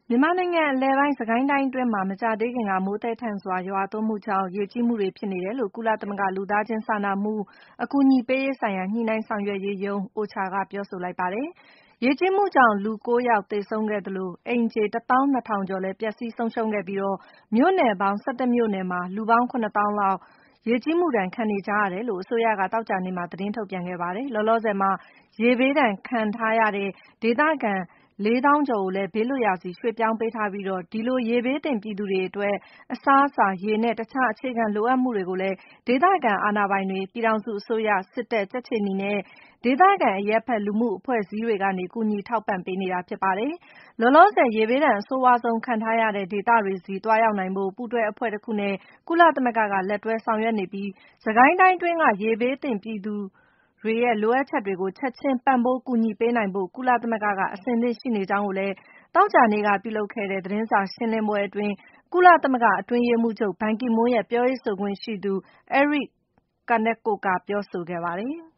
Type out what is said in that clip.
မြန်မာနိုင်ငံအလယ်ပိုင်း စစ်ကိုင်းတိုင်းအတွင်းမှာ မကြာသေးခင်က မိုးသည်းထန်စွာ ရွာသွန်းမှုကြောင့် ရေကြီးမှုတွေဖြစ်နေတယ်လို့ ကုလသမဂ္ဂ လူသားချင်းစာနာမှု အကူအညီပေးရေးဆိုင်ရာ ညှိနှိုင်းဆောင်ရွက်ရေးရုံး OCHA က ပြောဆိုလိုက်ပါတယ်။ ရေကြီးမှုကြောင့် လူ ၉ ယောက် သေဆုံးခဲ့သလို အိမ်ခြေ 12000 ကျော်လည်း ပျက်စီးဆုံးရှုံးခဲ့ပြီး မြို့နယ်ပေါင်း 11 မြို့နယ်မှာ လူပေါင်း 7 သောင်းလောက် ရေကြီးမှုဒဏ် ခံနေကြရတယ်လို့ အစိုးရက သောကြာနေ့မှာ သတင်းထုတ်ပြန်ခဲ့ပါတယ်။ လောလောဆယ်မှာ ရေဘေးဒဏ်ခံထားရတဲ့ ဒေသခံ 4 သောင်းကျော်ကိုလည်း ဘေးလွတ်ရာဆီ ရွှေ့ပြောင်းပေးထားပြီး ဒီလို ရေဘေးသင့်ပြည်သူတွေအတွက် အစားအစာ၊ ရေနဲ့ တခြား အခြေခံလိုအပ်မှုတွေကိုလည်း ဒေသခံအာဏာပိုင်တွေ၊ ပြည်ထောင်စုအစိုးရ၊ စစ်တပ်၊ ကြက်ခြေနီနဲ့ ဒေသခံအရပ်ဘက် လူမှုအဖွဲ့အစည်းတွေကနေ ကူညီထောက်ပံ့ပေးနေတာဖြစ်ပါတယ်။ လောလောဆယ် ရေဘေးဒဏ်အဆိုးဝါးဆုံးခံထားရတဲ့ ဒေသတွေဆီ သွားရောက်နိုင်ဖို့ ပူးတွဲအဖွဲ့တခုနဲ့ ကုလသမဂ္ဂက လက်တွဲဆောင်ရွက်နေပြီး စစ်ကိုင်းတိုင်းအတွင်းက ရေဘေးသင့်ပြည်သူတွေရဲ့ လိုအပ်ချက်တွေကို ချက်ချင်း ပံ့ပိုးကူညီပေးနိုင်ဖို့ ကုလသမဂ္ဂက အဆင်သင့်ရှိနေကြောင်းကိုလည်း သောကြာနေ့က ပြုလုပ်ခဲ့တဲ့ သတင်းစာရှင်းလင်းပွဲအတွင်း ကုလသမဂ္ဂအတွင်းရေးမှူးချုပ် ဘန်ကီမွန်းရဲ့ ပြောရေးဆိုခွင့်ရှိသူ Eri Kaneko က ပြောဆိုခဲ့ပါတယ်။